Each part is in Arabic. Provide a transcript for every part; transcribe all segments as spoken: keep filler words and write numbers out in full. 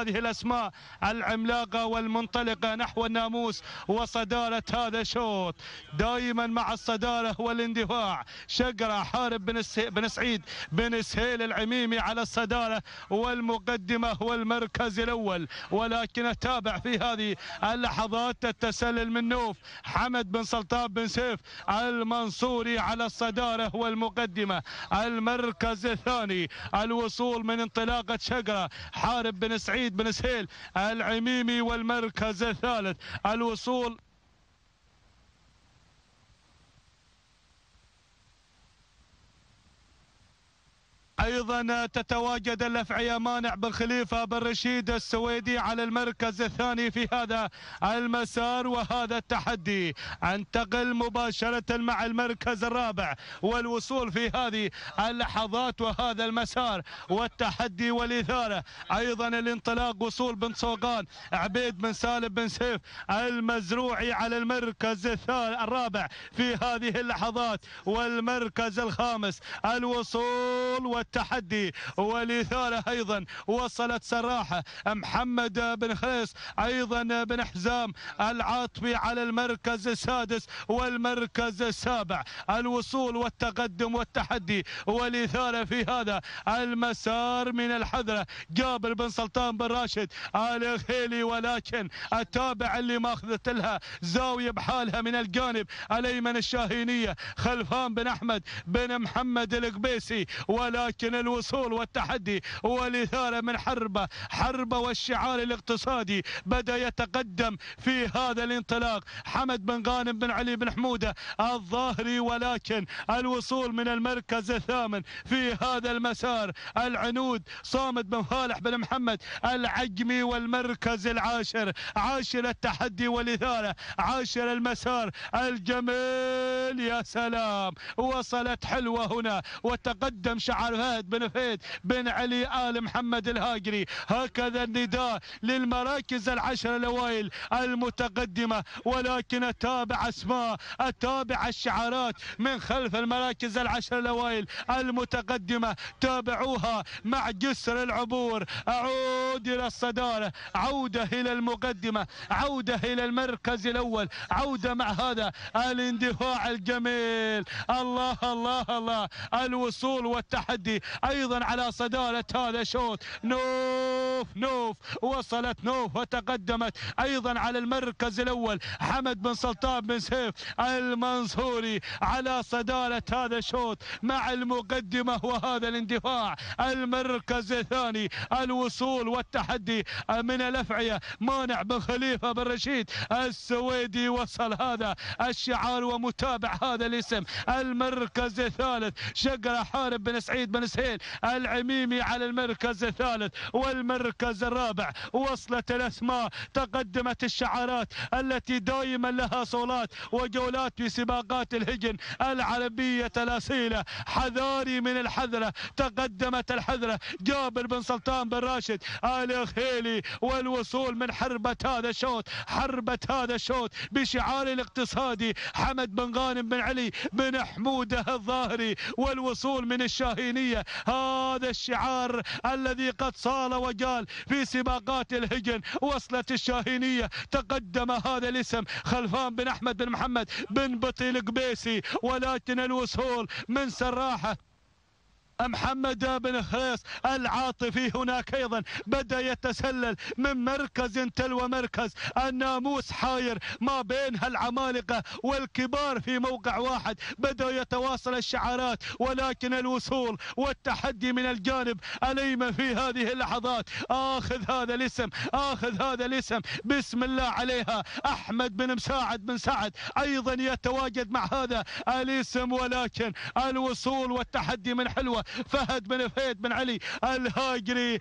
هذه الأسماء العملاقة والمنطلقة نحو الناموس وصدارة هذا الشوط. دائما مع الصدارة والاندفاع شقرة حارب بن, بن سعيد بن سهيل العميمي على الصدارة والمقدمة والمركز الأول، ولكن أتابع في هذه اللحظات التسلل من نوف حمد بن سلطان بن سيف المنصوري على الصدارة والمقدمة. المركز الثاني الوصول من انطلاقة شقرة حارب بن سعيد بن سهيل العميمي، والمركز الثالث الوصول ايضا تتواجد الافعيه مانع بن خليفه بن رشيد السويدي على المركز الثاني في هذا المسار وهذا التحدي. انتقل مباشره مع المركز الرابع والوصول في هذه اللحظات وهذا المسار والتحدي والاثاره. ايضا الانطلاق وصول بن صوغان عبيد بن سالم بن سيف المزروعي على المركز الرابع في هذه اللحظات، والمركز الخامس الوصول والتحدي والاثاره. ايضا وصلت سراحه محمد بن خيس ايضا بن حزام العاطفي على المركز السادس والمركز السابع. الوصول والتقدم والتحدي والاثاره في هذا المسار من الحذره جابر بن سلطان بن راشد آل خيلي، ولكن التابع اللي ماخذت لها زاويه بحالها من الجانب الايمن الشاهينيه خلفان بن احمد بن محمد القبيسي، ولكن الوصول والتحدي والاثاره من حربه حربه والشعار الاقتصادي بدا يتقدم في هذا الانطلاق حمد بن غانم بن علي بن حموده الظاهري، ولكن الوصول من المركز الثامن في هذا المسار العنود صامد بن فالح بن محمد العجمي، والمركز العاشر عاشر التحدي والاثاره عاشر المسار الجميل. يا سلام وصلت حلوه هنا وتقدم شعار فهد بن فهد بن علي آل محمد الهاجري. هكذا النداء للمراكز العشر الاوائل المتقدمه، ولكن اتابع اسماء اتابع الشعارات من خلف المراكز العشر الاوائل المتقدمه. تابعوها مع جسر العبور. اعود الى الصداره، عوده الى المقدمه، عوده الى المركز الاول، عوده مع هذا الاندفاع الجميل. الله الله الله. الوصول والتحدي ايضا على صدارة هذا الشوط. نوف نوف وصلت نوف وتقدمت ايضا على المركز الاول حمد بن سلطان بن سيف المنصوري على صدارة هذا الشوط مع المقدمة وهذا الاندفاع. المركز الثاني الوصول والتحدي من الافعية مانع بن خليفة بن رشيد السويدي، وصل هذا الشعار ومتابع هذا الاسم. المركز الثالث شقرة حارب بن سعيد بن سهيل العميمي على المركز الثالث، والمركز الرابع وصلت الاسماء تقدمت الشعارات التي دائما لها صولات وجولات في سباقات الهجن العربية الأصيلة. حذاري من الحذرة، تقدمت الحذرة جابر بن سلطان بن راشد آل خيلي، والوصول من حربة هذا الشوط حربة هذا الشوط بشعار الاقتصادي حمد بن غانم بن علي بن حموده الظاهري، والوصول من الشاهينية هذا الشعار الذي قد صال وجال في سباقات الهجن. وصلت الشاهينية تقدم هذا الاسم خلفان بن احمد بن محمد بن بطيل قبيسي، ولكن الوصول من سراحة محمد بن خيس العاطفي هناك ايضا بدا يتسلل من مركز تلو مركز. الناموس حاير ما بين العمالقه والكبار في موقع واحد، بدا يتواصل الشعارات، ولكن الوصول والتحدي من الجانب الايمن في هذه اللحظات. اخذ هذا الاسم اخذ هذا الاسم بسم الله عليها احمد بن مساعد بن سعد ايضا يتواجد مع هذا الاسم، ولكن الوصول والتحدي من حلوه فهد بن فهد بن علي الهاجري.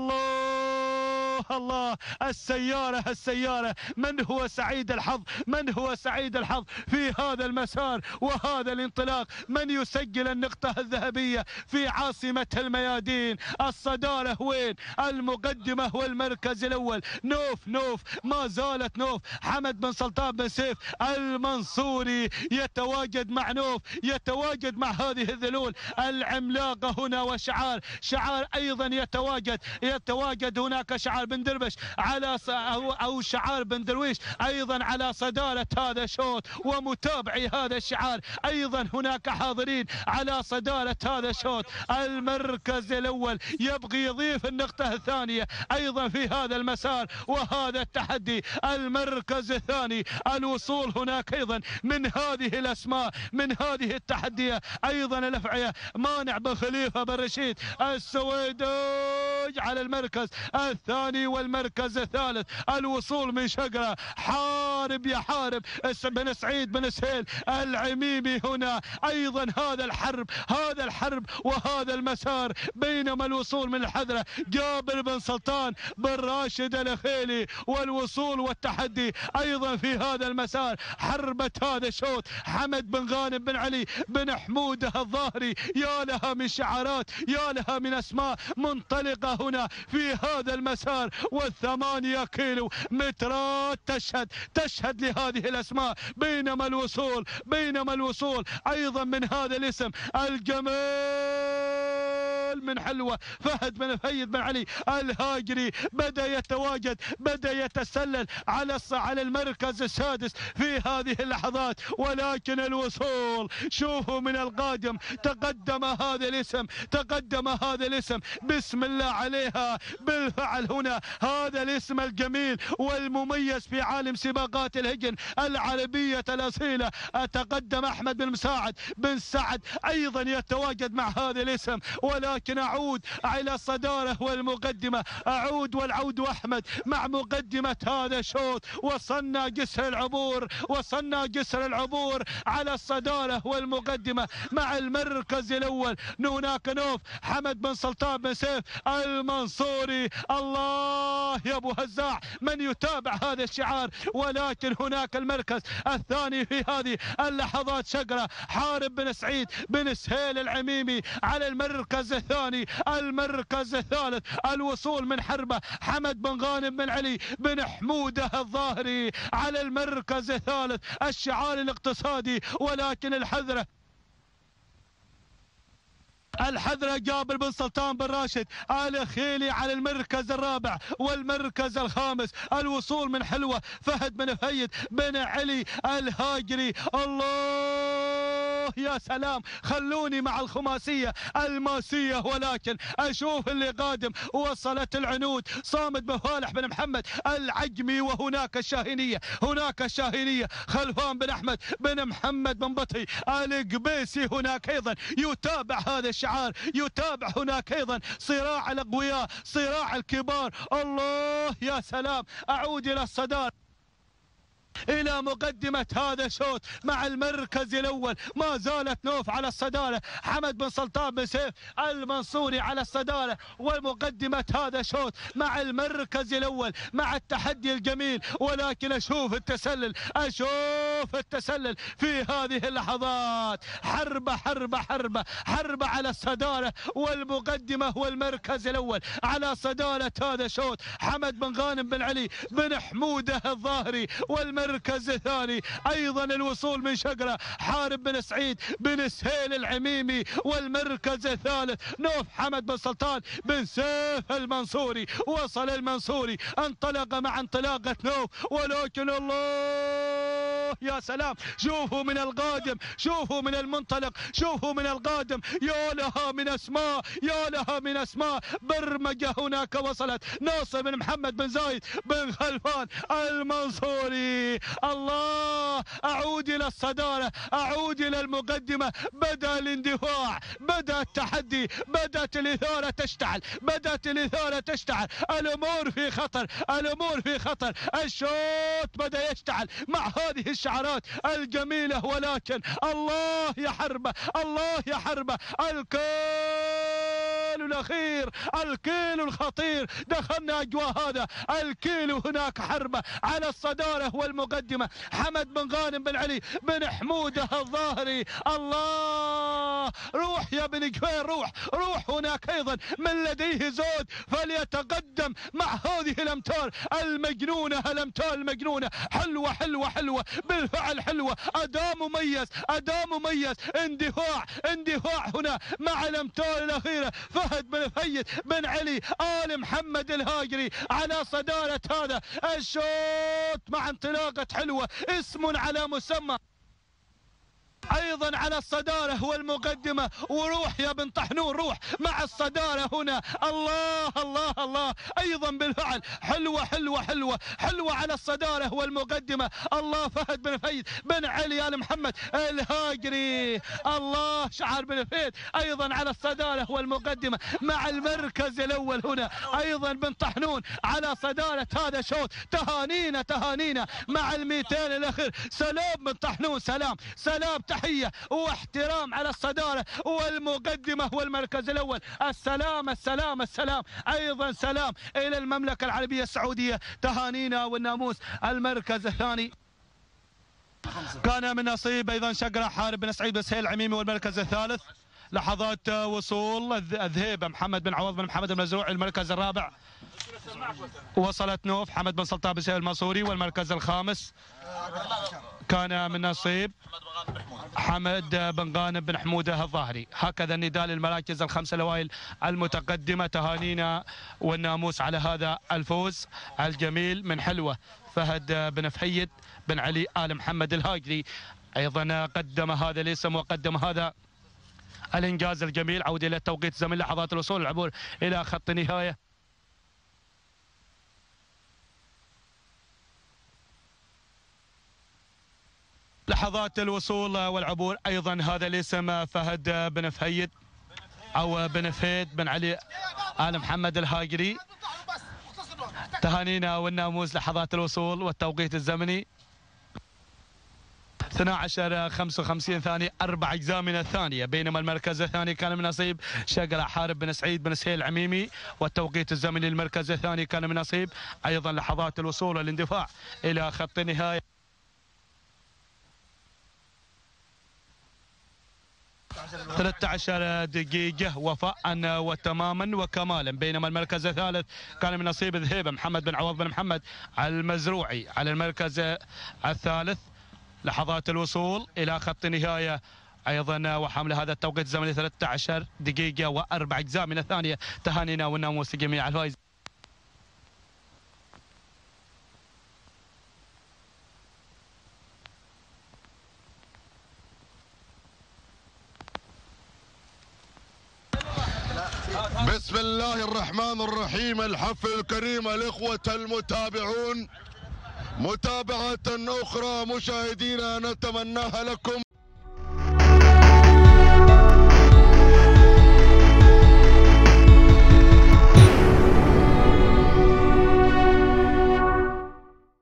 الله الله. السيارة السيارة من هو سعيد الحظ من هو سعيد الحظ في هذا المسار وهذا الانطلاق؟ من يسجل النقطة الذهبية في عاصمة الميادين؟ الصدارة وين؟ المقدمة والمركز الأول. نوف نوف ما زالت نوف. حمد بن سلطان بن سيف المنصوري يتواجد مع نوف، يتواجد مع هذه الذلول العملاقة هنا، وشعار شعار أيضا يتواجد يتواجد هناك شعار شعار بن دربش على أو, أو شعار بن درويش أيضا على صدارة هذا الشوط، ومتابعي هذا الشعار أيضا هناك حاضرين على صدارة هذا الشوط. المركز الأول يبغي يضيف النقطة الثانية أيضا في هذا المسار وهذا التحدي. المركز الثاني الوصول هناك أيضا من هذه الأسماء من هذه التحدية أيضا الأفعية مانع بن خليفة بن رشيد السويداج على المركز الثاني والمركز الثالث. الوصول من شقرة حارب يا حارب بن سعيد بن سهيل العميمي هنا أيضا. هذا الحرب هذا الحرب وهذا المسار، بينما الوصول من الحذرة جابر بن سلطان بن راشد الخيلي والوصول والتحدي أيضا في هذا المسار. حربة هذا الشوط حمد بن غانم بن علي بن حمودة الظاهري، يا لها من شعارات يا لها من أسماء منطلقة هنا في هذا المسار. والثمانية كيلو مترات تشهد تشهد لهذه الأسماء. بينما الوصول بينما الوصول أيضا من هذا الاسم الجمال من حلوة فهد بن فهيد بن علي الهاجري بدأ يتواجد بدأ يتسلل على على المركز السادس في هذه اللحظات. ولكن الوصول شوفوا من القادم تقدم هذا الاسم تقدم هذا الاسم بسم الله عليها بالفعل. هنا هذا الاسم الجميل والمميز في عالم سباقات الهجن العربية الأصيلة. أتقدم أحمد بن مساعد بن سعد أيضا يتواجد مع هذا الاسم. ولكن أعود إلى الصدارة والمقدمة أعود والعود أحمد مع مقدمة هذا الشوط. وصلنا جسر العبور وصلنا جسر العبور على الصدارة والمقدمة مع المركز الأول. هناك نوف حمد بن سلطان بن سيف المنصوري. الله يا أبو هزاع من يتابع هذا الشعار. ولكن هناك المركز الثاني في هذه اللحظات شقرة حارب بن سعيد بن سهيل العميمي على المركز الثاني. المركز الثالث الوصول من حربة حمد بن غانم بن علي بن حمودة الظاهري على المركز الثالث الشعار الاقتصادي. ولكن الحذرة الحذرة جابر بن سلطان بن راشد آل خيلي على المركز الرابع والمركز الخامس. الوصول من حلوة فهد بن فهيد بن علي الهاجري. الله يا سلام خلوني مع الخماسية الماسية. ولكن أشوف اللي قادم وصلت العنود صامد بن فالح بن محمد العجمي. وهناك الشاهينية هناك الشاهينية خلفان بن أحمد بن محمد بن بطي القبيسي هناك أيضا يتابع هذا الشعار يتابع. هناك أيضا صراع الأقوياء صراع الكبار. الله يا سلام. أعود إلى الصدارة إلى مقدمة هذا الشوط مع المركز الأول. ما زالت نوف على الصدارة حمد بن سلطان بن سيف المنصوري على الصدارة ومقدمة هذا الشوط مع المركز الأول مع التحدي الجميل. ولكن أشوف التسلل أشوف التسلل في هذه اللحظات. حربة حربة حربة حربة على الصدارة والمقدمة والمركز الأول على صدارة هذا الشوط حمد بن غانم بن علي بن حمودة الظاهري. والمركز المركز الثاني أيضا الوصول من شقرة حارب بن سعيد بن سهيل العميمي. والمركز الثالث نوف حمد بن سلطان بن سيف المنصوري. وصل المنصوري انطلق مع انطلاقة نوف. ولكن الله يا سلام شوفوا من القادم شوفوا من المنطلق شوفوا من القادم. يا لها من اسماء يا لها من اسماء. برمجة هناك وصلت ناصر بن محمد بن زايد بن خلفان المنصوري. الله أعود إلى الصدارة أعود إلى المقدمة. بدأ الاندفاع بدأ التحدي بدأت الإثارة تشتعل بدأت الإثارة تشتعل. الأمور في خطر الأمور في خطر. الشوط بدأ يشتعل مع هذه الشعارات الجميلة. ولكن الله يا حربة الله يا حربة. الكيلو الأخير الكيلو الخطير. دخلنا أجواء هذا الكيلو. هناك حربة على الصدارة والمقدمة حمد بن غانم بن علي بن حمودة الظاهري. الله الله روح يا بن قفير روح روح هناك أيضا من لديه زود فليتقدم مع هذه الأمتار المجنونة الأمتار المجنونة. حلوة حلوة حلوة بالفعل حلوة. أداء مميز أداء مميز. اندفاع اندفاع هنا مع الأمتار الأخيرة. فهد بن فهيد بن علي آل محمد الهاجري على صدارة هذا الشوط مع انطلاقة حلوة. اسم على مسمى ايضا على الصدارة والمقدمة. وروح يا بن طحنون روح مع الصدارة هنا. الله الله الله ايضا بالفعل حلوة حلوة حلوة حلوة على الصدارة والمقدمة. الله فهد بن فهيد بن علي آل محمد الهاجري. الله شعر بن فهيد ايضا على الصدارة والمقدمة مع المركز الاول هنا. ايضا بن طحنون على صدارة هذا الشوط. تهانينا تهانينا مع الميتين الاخير. سلام بن طحنون سلام سلام تحية واحترام على الصدارة والمقدمة والمركز الأول. السلام السلام السلام أيضا سلام إلى المملكة العربية السعودية. تهانينا والناموس. المركز الثاني كان من نصيب أيضا شقرة حارب بن سعيد بن سهيل العميمي. والمركز الثالث لحظات وصول الذهيبة محمد بن عوض بن محمد المزروعي. المركز الرابع وصلت نوف حمد بن سلطان بن سهيل المنصوري. والمركز الخامس كان من نصيب حمد بن غانم بن حموده الظاهري. هكذا النداء للمراكز الخمسه الاوائل المتقدمه. تهانينا والناموس على هذا الفوز الجميل من حلوه. فهد بن فهيد بن علي آل محمد الهاجري ايضا قدم هذا الاسم وقدم هذا الانجاز الجميل. عوده الى التوقيت الزمني لحظات الوصول العبور الى خط النهايه. لحظات الوصول والعبور ايضا هذا الاسم فهد بن فهيد او بن فهيد بن علي آل محمد الهاجري. تهانينا والناموس لحظات الوصول والتوقيت الزمني اثني عشر خمسة وخمسين ثانية أربع أجزاء من الثانية. بينما المركز الثاني كان من نصيب شقرة حارب بن سعيد بن سهيل العميمي. والتوقيت الزمني للمركز الثاني كان من نصيب أيضا لحظات الوصول والاندفاع إلى خط النهاية. ثلاثة عشر دقيقة وفاء وتماما وكمالا. بينما المركز الثالث كان من نصيب الذهيبة محمد بن عوض بن محمد المزروعي على المركز الثالث. لحظات الوصول إلى خط النهاية أيضا وحمل هذا التوقيت الزمني ثلاثة عشر دقيقة وأربع أجزاء من الثانية. تهانينا والناموس لجميع الفائزين. بسم الله الرحمن الرحيم. الحفل الكريم الإخوة المتابعون، متابعة أخرى مشاهدينا نتمناها لكم